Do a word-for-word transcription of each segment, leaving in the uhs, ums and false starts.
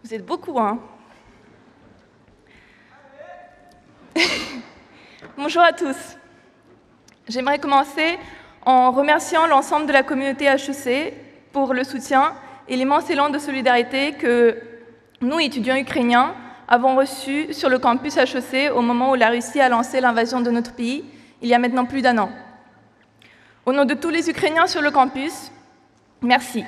Vous êtes beaucoup, hein? Bonjour à tous. J'aimerais commencer en remerciant l'ensemble de la communauté H E C pour le soutien et l'immense élan de solidarité que nous, étudiants ukrainiens, avons reçu sur le campus H E C au moment où la Russie a lancé l'invasion de notre pays, il y a maintenant plus d'un an. Au nom de tous les Ukrainiens sur le campus, merci.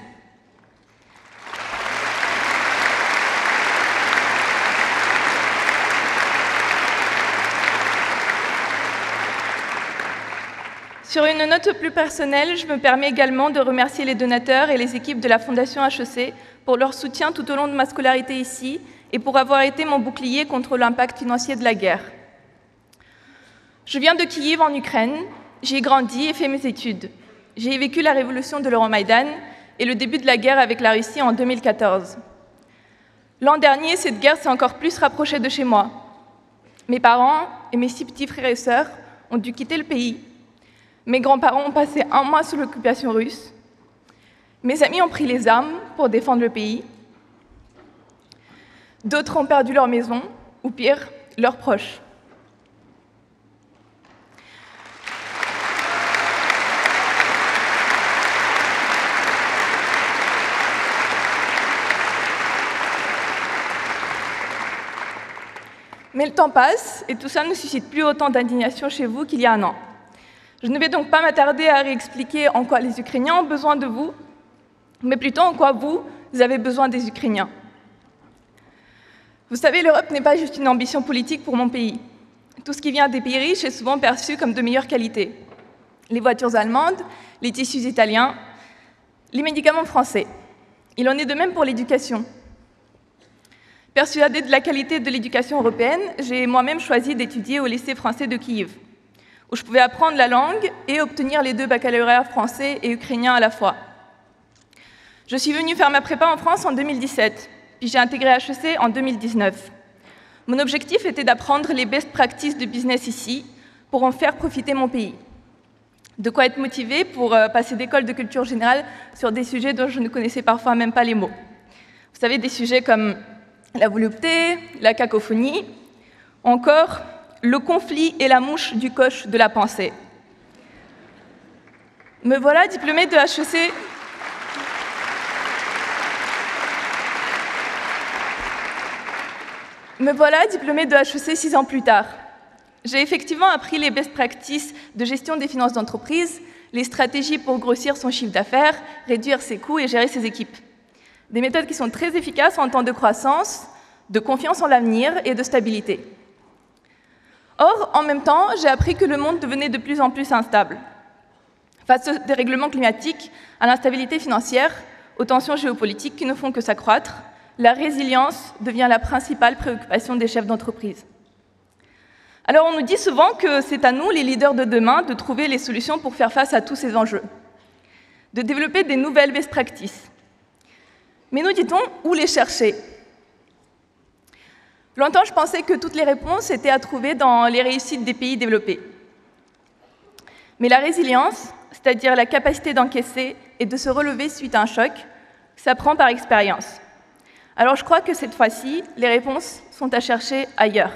Sur une note plus personnelle, je me permets également de remercier les donateurs et les équipes de la Fondation H E C pour leur soutien tout au long de ma scolarité ici et pour avoir été mon bouclier contre l'impact financier de la guerre. Je viens de Kiev en Ukraine, j'y ai grandi et fait mes études. J'ai vécu la révolution de l'Euromaïdan et le début de la guerre avec la Russie en deux mille quatorze. L'an dernier, cette guerre s'est encore plus rapprochée de chez moi. Mes parents et mes six petits frères et sœurs ont dû quitter le pays. Mes grands-parents ont passé un mois sous l'occupation russe. Mes amis ont pris les armes pour défendre le pays. D'autres ont perdu leur maison, ou pire, leurs proches. Mais le temps passe, et tout ça ne suscite plus autant d'indignation chez vous qu'il y a un an. Je ne vais donc pas m'attarder à réexpliquer en quoi les Ukrainiens ont besoin de vous, mais plutôt en quoi vous, vous avez besoin des Ukrainiens. Vous savez, l'Europe n'est pas juste une ambition politique pour mon pays. Tout ce qui vient des pays riches est souvent perçu comme de meilleure qualité. Les voitures allemandes, les tissus italiens, les médicaments français. Il en est de même pour l'éducation. Persuadée de la qualité de l'éducation européenne, j'ai moi-même choisi d'étudier au lycée français de Kiev, où je pouvais apprendre la langue et obtenir les deux baccalauréats français et ukrainien à la fois. Je suis venue faire ma prépa en France en deux mille dix-sept, puis j'ai intégré H E C en deux mille dix-neuf. Mon objectif était d'apprendre les best practices de business ici pour en faire profiter mon pays. De quoi être motivée pour passer d'école de culture générale sur des sujets dont je ne connaissais parfois même pas les mots. Vous savez, des sujets comme la volupté, la cacophonie, encore le conflit et la mouche du coche de la pensée. Me voilà diplômée de H E C. Me voilà diplômée de H E C six ans plus tard. J'ai effectivement appris les best practices de gestion des finances d'entreprise, les stratégies pour grossir son chiffre d'affaires, réduire ses coûts et gérer ses équipes. Des méthodes qui sont très efficaces en temps de croissance, de confiance en l'avenir et de stabilité. Or, en même temps, j'ai appris que le monde devenait de plus en plus instable. Face aux dérèglements climatiques, à l'instabilité financière, aux tensions géopolitiques qui ne font que s'accroître, la résilience devient la principale préoccupation des chefs d'entreprise. Alors, on nous dit souvent que c'est à nous, les leaders de demain, de trouver les solutions pour faire face à tous ces enjeux, de développer des nouvelles best practices. Mais nous dit-on, où les chercher ? Longtemps, je pensais que toutes les réponses étaient à trouver dans les réussites des pays développés. Mais la résilience, c'est-à-dire la capacité d'encaisser et de se relever suite à un choc, s'apprend par expérience. Alors je crois que cette fois-ci, les réponses sont à chercher ailleurs.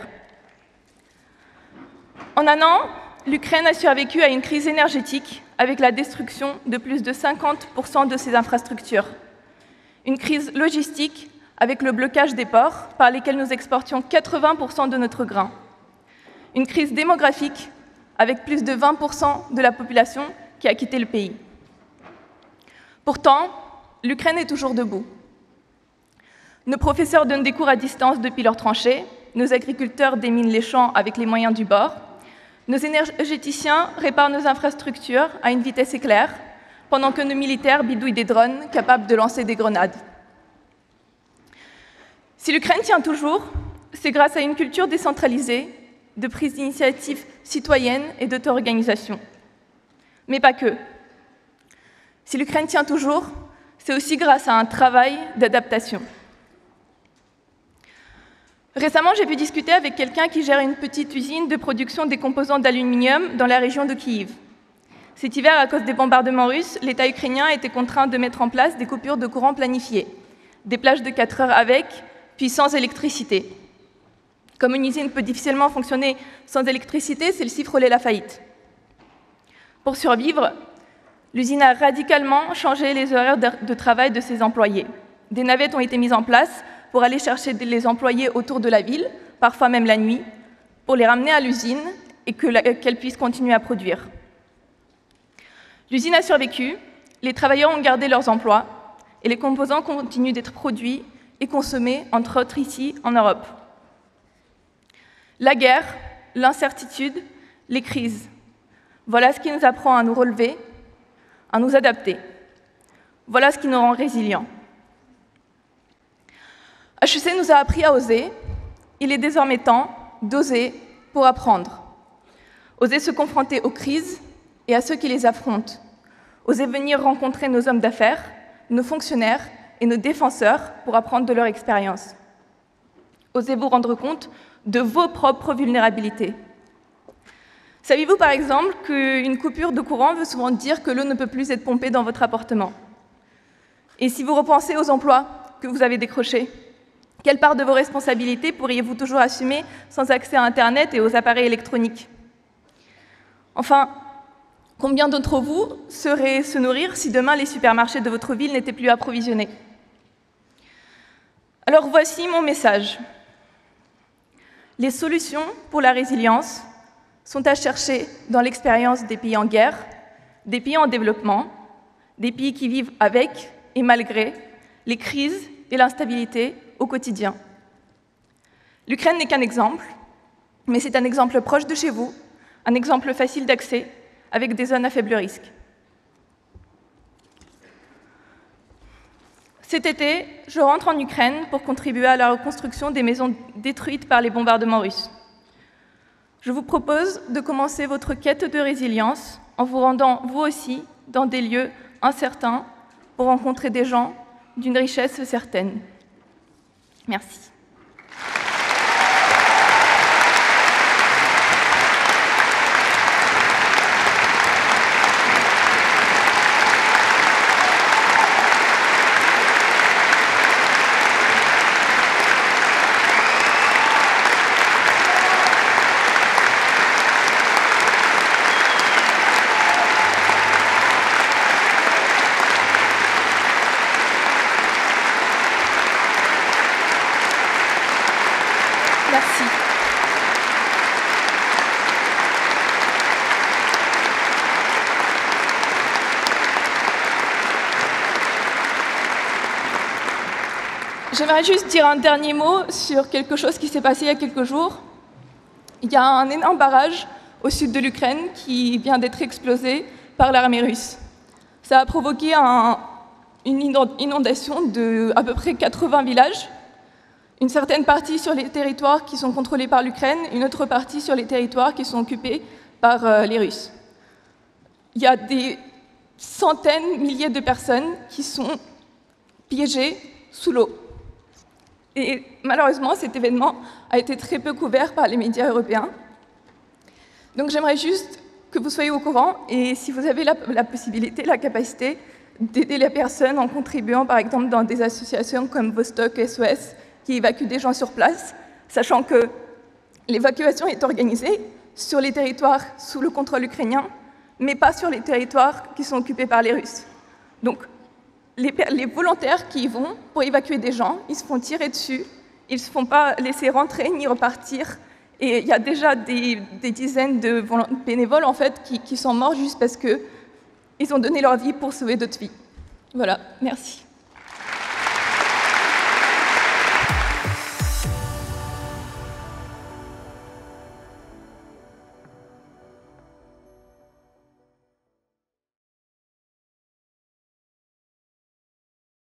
En un an, l'Ukraine a survécu à une crise énergétique avec la destruction de plus de cinquante pour cent de ses infrastructures. Une crise logistique avec le blocage des ports par lesquels nous exportions quatre-vingts pour cent de notre grain. Une crise démographique avec plus de vingt pour cent de la population qui a quitté le pays. Pourtant, l'Ukraine est toujours debout. Nos professeurs donnent des cours à distance depuis leurs tranchées, nos agriculteurs déminent les champs avec les moyens du bord, nos énergéticiens réparent nos infrastructures à une vitesse éclair, pendant que nos militaires bidouillent des drones capables de lancer des grenades. Si l'Ukraine tient toujours, c'est grâce à une culture décentralisée, de prise d'initiative citoyenne et d'auto-organisation. Mais pas que. Si l'Ukraine tient toujours, c'est aussi grâce à un travail d'adaptation. Récemment, j'ai pu discuter avec quelqu'un qui gère une petite usine de production des composants d'aluminium dans la région de Kiev. Cet hiver, à cause des bombardements russes, l'État ukrainien a été contraint de mettre en place des coupures de courant planifiées, des plages de quatre heures avec, puis sans électricité. Comme une usine peut difficilement fonctionner sans électricité, celle-ci frôlait la faillite. Pour survivre, l'usine a radicalement changé les horaires de travail de ses employés. Des navettes ont été mises en place pour aller chercher les employés autour de la ville, parfois même la nuit, pour les ramener à l'usine et qu'elle puisse continuer à produire. L'usine a survécu, les travailleurs ont gardé leurs emplois et les composants continuent d'être produits et consommés, entre autres ici, en Europe. La guerre, l'incertitude, les crises. Voilà ce qui nous apprend à nous relever, à nous adapter. Voilà ce qui nous rend résilients. H E C nous a appris à oser. Il est désormais temps d'oser pour apprendre. Oser se confronter aux crises et à ceux qui les affrontent. Oser venir rencontrer nos hommes d'affaires, nos fonctionnaires et nos défenseurs pour apprendre de leur expérience. Osez vous rendre compte de vos propres vulnérabilités. Saviez-vous par exemple qu'une coupure de courant veut souvent dire que l'eau ne peut plus être pompée dans votre appartement? Et si vous repensez aux emplois que vous avez décrochés, quelle part de vos responsabilités pourriez-vous toujours assumer sans accès à Internet et aux appareils électroniques? Enfin, combien d'entre vous sauraient se nourrir si demain les supermarchés de votre ville n'étaient plus approvisionnés? Alors voici mon message. Les solutions pour la résilience sont à chercher dans l'expérience des pays en guerre, des pays en développement, des pays qui vivent avec et malgré les crises et l'instabilité au quotidien. L'Ukraine n'est qu'un exemple, mais c'est un exemple proche de chez vous, un exemple facile d'accès, avec des zones à faible risque. Cet été, je rentre en Ukraine pour contribuer à la reconstruction des maisons détruites par les bombardements russes. Je vous propose de commencer votre quête de résilience en vous rendant, vous aussi, dans des lieux incertains pour rencontrer des gens d'une richesse certaine. Merci. Merci. J'aimerais juste dire un dernier mot sur quelque chose qui s'est passé il y a quelques jours. Il y a un énorme barrage au sud de l'Ukraine qui vient d'être explosé par l'armée russe. Ça a provoqué un, une inondation de à peu près quatre-vingts villages. Une certaine partie sur les territoires qui sont contrôlés par l'Ukraine, une autre partie sur les territoires qui sont occupés par euh, les Russes. Il y a des centaines, milliers de personnes qui sont piégées sous l'eau. Et malheureusement, cet événement a été très peu couvert par les médias européens. Donc j'aimerais juste que vous soyez au courant, et si vous avez la, la possibilité, la capacité d'aider les personnes en contribuant, par exemple, dans des associations comme Vostok, S O S, qui évacue des gens sur place, sachant que l'évacuation est organisée sur les territoires sous le contrôle ukrainien, mais pas sur les territoires qui sont occupés par les Russes. Donc, les, les volontaires qui y vont pour évacuer des gens, ils se font tirer dessus, ils ne se font pas laisser rentrer ni repartir, et il y a déjà des, des dizaines de bénévoles en fait, qui, qui sont morts juste parce qu'ils ont donné leur vie pour sauver d'autres vies. Voilà, merci.